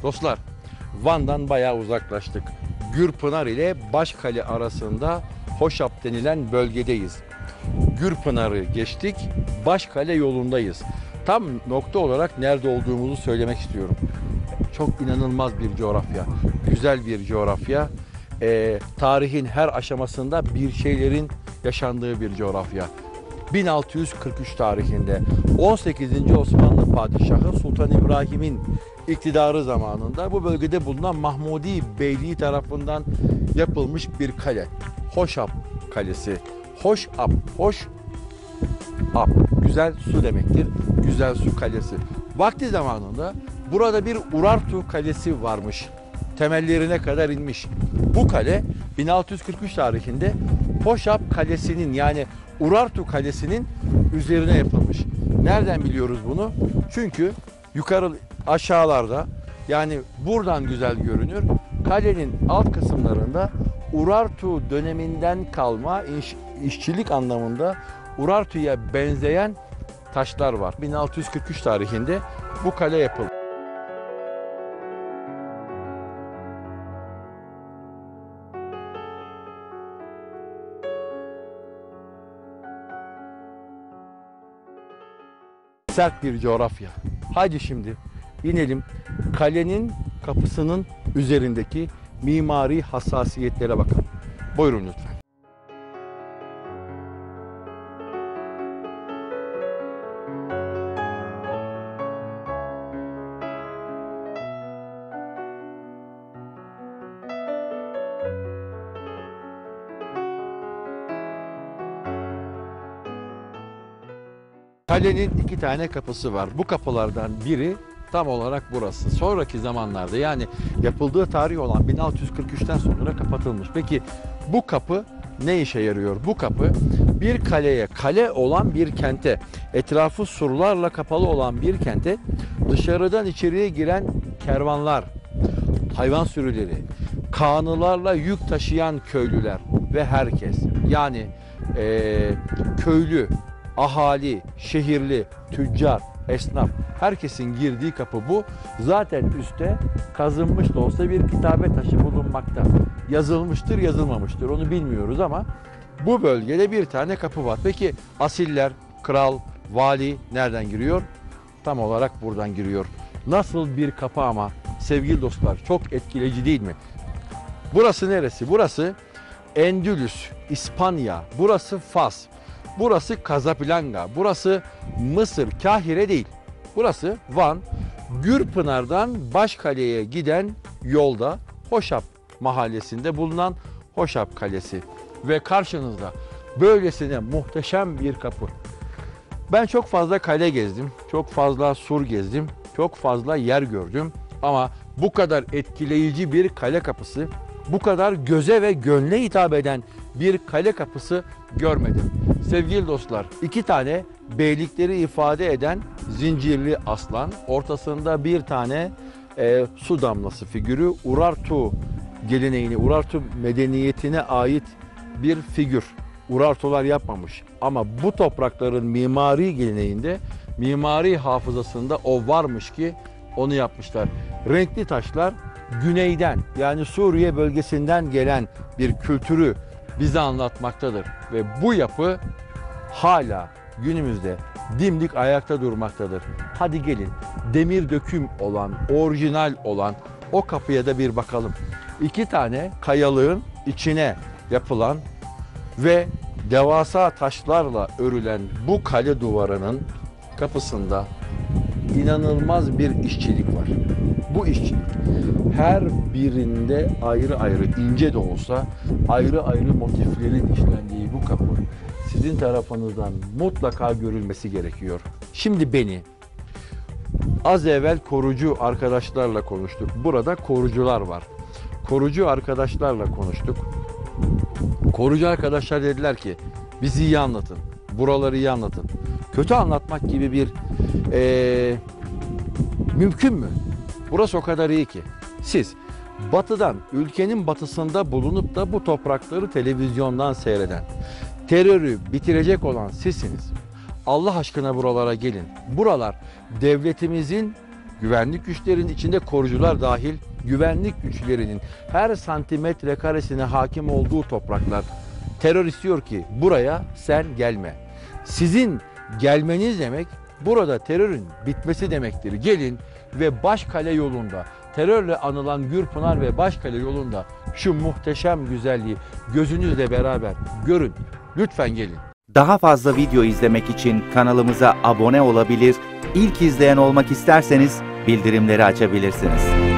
Dostlar, Van'dan bayağı uzaklaştık. Gürpınar ile Başkale arasında Hoşap denilen bölgedeyiz. Gürpınar'ı geçtik, Başkale yolundayız. Tam nokta olarak nerede olduğumuzu söylemek istiyorum. Çok inanılmaz bir coğrafya, güzel bir coğrafya. Tarihin her aşamasında bir şeylerin yaşandığı bir coğrafya. 1643 tarihinde 18. Osmanlı Padişahı Sultan İbrahim'in iktidarı zamanında bu bölgede bulunan Mahmudi Beyliği tarafından yapılmış bir kale. Hoşap Kalesi. Hoşap, hoş ap, güzel su demektir. Güzel su kalesi. Vakti zamanında burada bir Urartu Kalesi varmış. Temellerine kadar inmiş. Bu kale 1643 tarihinde Hoşap Kalesi'nin yani Urartu Kalesi'nin üzerine yapılmış. Nereden biliyoruz bunu? Çünkü yukarı aşağılarda yani buradan güzel görünür. Kalenin alt kısımlarında Urartu döneminden kalma işçilik anlamında Urartu'ya benzeyen taşlar var. 1643 tarihinde bu kale yapıldı. Sert bir coğrafya. Haydi şimdi inelim kalenin kapısının üzerindeki mimari hassasiyetlere bakalım. Buyurun lütfen. Kalenin iki tane kapısı var. Bu kapılardan biri tam olarak burası. Sonraki zamanlarda yani yapıldığı tarih olan 1643'ten sonra kapatılmış. Peki bu kapı ne işe yarıyor? Bu kapı bir kaleye, kale olan bir kente, etrafı surlarla kapalı olan bir kente dışarıdan içeriye giren kervanlar, hayvan sürüleri, kağnılarla yük taşıyan köylüler ve herkes yani köylü, ahali, şehirli, tüccar, esnaf herkesin girdiği kapı bu. Zaten üstte kazınmış da olsa bir kitabe taşı bulunmakta. Yazılmıştır, yazılmamıştır onu bilmiyoruz ama bu bölgede bir tane kapı var. Peki asiller, kral, vali nereden giriyor? Tam olarak buradan giriyor. Nasıl bir kapı ama sevgili dostlar çok etkileyici değil mi? Burası neresi? Burası Endülüs, İspanya, burası Fas. Burası Casablanca, burası Mısır, Kahire değil. Burası Van, Gürpınar'dan Başkale'ye giden yolda Hoşap mahallesinde bulunan Hoşap Kalesi. Ve karşınızda böylesine muhteşem bir kapı. Ben çok fazla kale gezdim, çok fazla sur gezdim, çok fazla yer gördüm. Ama bu kadar etkileyici bir kale kapısı, bu kadar göze ve gönle hitap eden bir kale kapısı görmedim. Sevgili dostlar, iki tane beylikleri ifade eden zincirli aslan, ortasında bir tane su damlası figürü, Urartu geleneğini, Urartu medeniyetine ait bir figür. Urartular yapmamış ama bu toprakların mimari geleneğinde, mimari hafızasında o varmış ki onu yapmışlar. Renkli taşlar güneyden yani Suriye bölgesinden gelen bir kültürü bize anlatmaktadır. Ve bu yapı hala günümüzde dimdik ayakta durmaktadır. Hadi gelin demir döküm olan, orijinal olan o kapıya da bir bakalım. İki tane kayalığın içine yapılan ve devasa taşlarla örülen bu kale duvarının kapısında inanılmaz bir işçilik var. Bu işçilik her birinde ayrı ayrı ince de olsa ayrı ayrı motiflerin işlendiği bu kapı sizin tarafınızdan mutlaka görülmesi gerekiyor. Şimdi beni az evvel korucu arkadaşlarla konuştuk. Burada korucular var. Korucu arkadaşlarla konuştuk. Korucu arkadaşlar dediler ki bizi iyi anlatın. Buraları iyi anlatın. Kötü anlatmak gibi bir mümkün mü? Burası o kadar iyi ki. Siz batıdan, ülkenin batısında bulunup da bu toprakları televizyondan seyreden, terörü bitirecek olan sizsiniz. Allah aşkına buralara gelin. Buralar devletimizin güvenlik güçlerinin içinde korucular dahil güvenlik güçlerinin her santimetre karesine hakim olduğu topraklar. Terör istiyor ki buraya sen gelme. Sizin gelmeniz demek burada terörün bitmesi demektir. Gelin ve Başkale yolunda, terörle anılan Gürpınar ve Başkale yolunda şu muhteşem güzelliği gözünüzle beraber görün. Lütfen gelin. Daha fazla video izlemek için kanalımıza abone olabilir, ilk izleyen olmak isterseniz bildirimleri açabilirsiniz.